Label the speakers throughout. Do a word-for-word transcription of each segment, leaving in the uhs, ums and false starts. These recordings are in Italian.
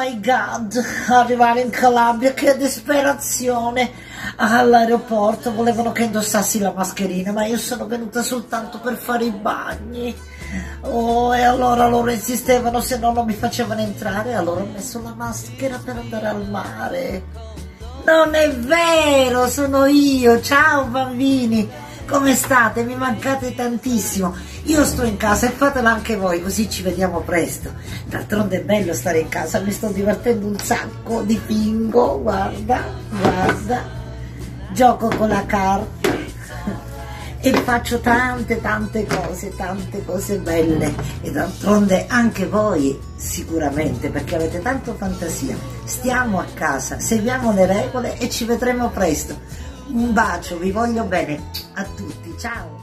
Speaker 1: my God, arrivare in Calabria, che disperazione. All'aeroporto volevano che indossassi la mascherina, ma io sono venuta soltanto per fare i bagni. Oh, e allora loro insistevano, se no non mi facevano entrare, allora ho messo la maschera per andare al mare. Non è vero, sono io. Ciao bambini, come state? Mi mancate tantissimo. Io sto in casa e fatela anche voi, così ci vediamo presto. D'altronde è bello stare in casa, mi sto divertendo un sacco, dipingo, guarda, guarda, gioco con la carta e faccio tante tante cose, tante cose belle. E d'altronde anche voi sicuramente, perché avete tanto fantasia. Stiamo a casa, seguiamo le regole e ci vedremo presto. Un bacio, vi voglio bene a tutti, ciao!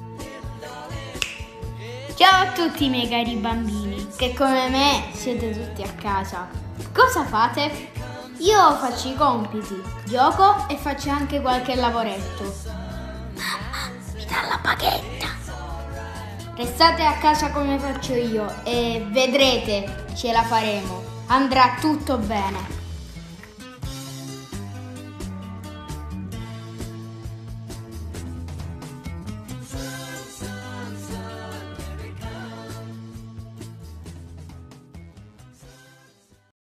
Speaker 2: Ciao a tutti i miei cari bambini, che come me siete tutti a casa. Cosa fate? Io faccio i compiti, gioco e faccio anche qualche lavoretto. Mamma, mi dà la paghetta. Restate a casa come faccio io e vedrete, ce la faremo. Andrà tutto bene.